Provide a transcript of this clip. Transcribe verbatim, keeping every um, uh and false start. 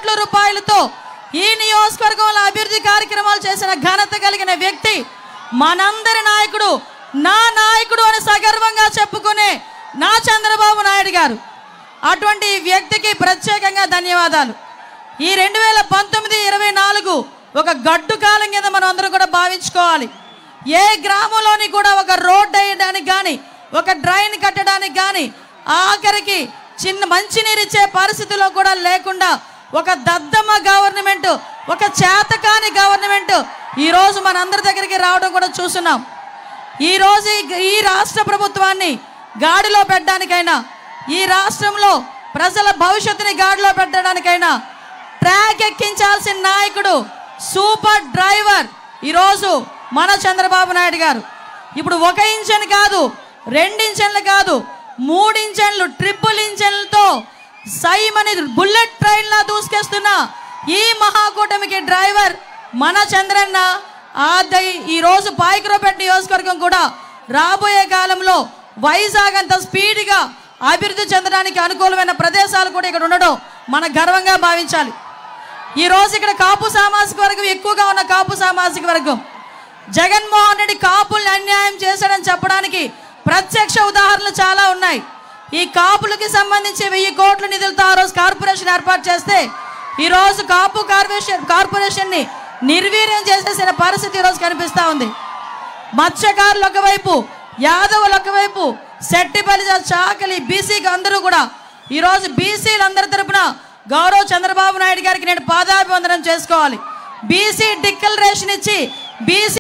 కోట్ల రూపాయలతో ఈ నియోజకవర్గంలో అభివృద్ధి కార్యక్రమాలు చేసిన ఘనత కలిగిన వ్యక్తి మనందరి నాయకుడు, నా నాయకుడు అని సగర్వంగా చెప్పుకునే నా చంద్రబాబు నాయుడు గారు. అటువంటి వ్యక్తికి ప్రత్యేకంగా ధన్యవాదాలు. ఈ రెండు వేల పంతొమ్మిది ఇరవై నాలుగు ఒక గడ్డు కాలం కింద మనం అందరం కూడా భావించుకోవాలి. ఏ గ్రామంలోని కూడా ఒక రోడ్డు వేయడానికి కానీ, ఒక డ్రైన్ కట్టడానికి కానీ, ఆఖరికి చిన్న మంచినీరు ఇచ్చే పరిస్థితిలో కూడా లేకుండా ఒక దద్దమ్మ గవర్నమెంట్, ఒక చేతకాని గవర్నమెంట్ ఈరోజు మనందరి దగ్గరికి రావడం కూడా చూస్తున్నాం. ఈరోజు ఈ రాష్ట్ర ప్రభుత్వాన్ని గాడిలో పెట్టడానికైనా, ఈ రాష్ట్రంలో ప్రజల భవిష్యత్తుని గాడిలో పెట్టడానికైనా ట్రాక్ ఎక్కించాల్సిన నాయకుడు, సూపర్ డ్రైవర్ ఈరోజు మన చంద్రబాబు నాయుడు గారు. ఇప్పుడు ఒక ఇంజన్ కాదు, రెండు ఇంజన్లు కాదు, మూడు ఇంజన్లు, ట్రిపుల్ ఇంజన్లతో సైమని బుల్లెట్ ట్రైన్లా దూసుకేస్తున్న ఈ మహాకూటమికి డ్రైవర్ మన చంద్రన్న. ఆదై ఈరోజు పాయకరావుపేట నియోజకవర్గం కూడా రాబోయే కాలంలో వైజాగ్ అంత స్పీడ్గా అభివృద్ధి చెందడానికి అనుకూలమైన ప్రదేశాలు కూడా ఇక్కడ ఉండడం మన గర్వంగా భావించాలి. ఈరోజు ఇక్కడ కాపు సామాజిక వర్గం ఎక్కువగా ఉన్న కాపు సామాజిక వర్గం జగన్మోహన్ రెడ్డి కాపుల్ని అన్యాయం చేశాడని చెప్పడానికి ప్రత్యక్ష ఉదాహరణలు చాలా ఉన్నాయి. ఈ కాపులకి సంబంధించి వెయ్యి కోట్ల నిధులతో ఆ రోజు కార్పొరేషన్ ఏర్పాటు చేస్తే ఈరోజు కాపు కార్పొరేషన్ కార్పొరేషన్ని నిర్వీర్యం చేసేసిన పరిస్థితి ఈరోజు కనిపిస్తూ ఉంది. మత్స్యకారులు ఒకవైపు, యాదవులు ఒకవైపు, శెట్టి బలిజ, చాకలి, బీసీకి అందరూ కూడా ఈరోజు బీసీలందరి తరపున గౌరవ చంద్రబాబు నాయుడు గారికి నేను పాదాభివందనం చేసుకోవాలి. బీసీ డిక్లరేషన్ ఇచ్చి బీసీ